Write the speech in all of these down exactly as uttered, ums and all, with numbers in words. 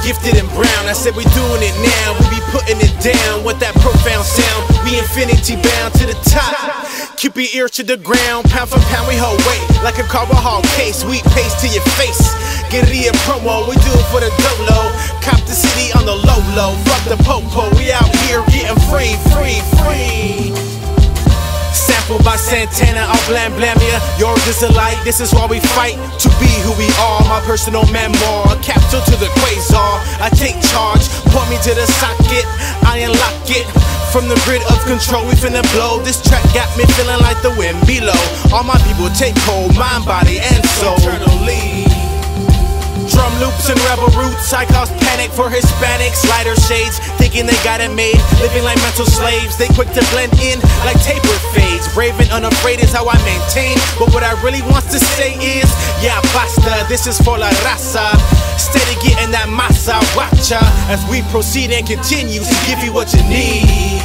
gifted and brown. I said we doing it now, we be putting it down with that profound sound. We infinity bound to the top. Keep your ear to the ground, pound for pound we hold weight like a carbohol case. We paste to your face. Guerrilla promo, we do it for the dolo. Cop the city on the low low. Fuck the popo, we out here getting free, free, free. Sampled by Santana, I'll blam blam ya. Yours is a light, this is why we fight to be who we are. My personal memoir, a capsule to the quasar. I take charge, point me to the socket, I unlock it. From the grid of control, we finna blow. This track got me feeling like the wind below. All my people take hold, mind, body, and soul. Eternally. Drum loops and rebel roots, I cause panic for Hispanics. Lighter shades, thinking they got it made, living like mental slaves. They quick to blend in like taper fades. Brave and unafraid is how I maintain. But what I really want to say is, yeah, basta, this is for la raza. Steady getting that masa, watcha, as we proceed and continue to give you what you need.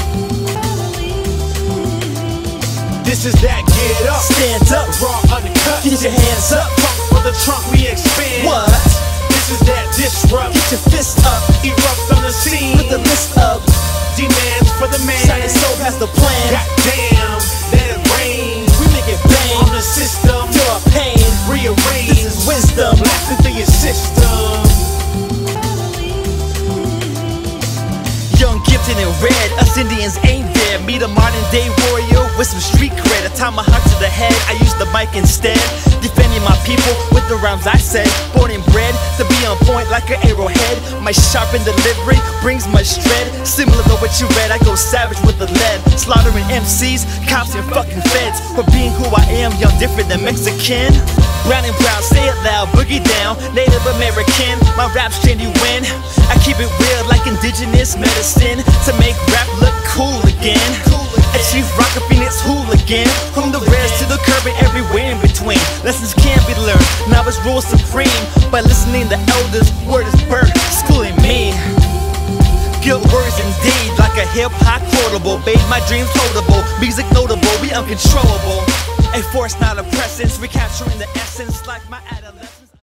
This is that get up, stand up, raw undercut, get your hands up, pump for the trunk we expand. What? This is that disrupt, get your fists up, erupt on the scene with the list of demands for the man. Shining Soul has the plan. Goddamn, let it rain. We make it bang on the system, feel our pain, rearrange. This is wisdom, blasting through your system. Young, gifted, and red, us Indians ain't there. Meet a modern day warrior with some street cred. I tie my heart to the head, I use the mic instead. Defending my people with the rhymes I said. Born and bred to be on point like an arrowhead. My sharpened delivery brings much dread. Similar to what you read, I go savage with the lead. Slaughtering M Cs, cops, and fucking feds. For being who I am, young, different than Mexican. Brown and brown, say it loud, boogie down. Native American, my rap's genuine. I keep it real like indigenous medicine to make rap look cool again. A chief rocker Phoenix hooligan, from the rares to the curb and everywhere in between. Lessons can be learned, novice rule supreme. By listening to elders, word is birth, schooling me. Guilt words indeed, like a hip-hop quotable. Made my dreams quotable, music notable, we uncontrollable. A force, not a presence, recapturing the essence like my attitude.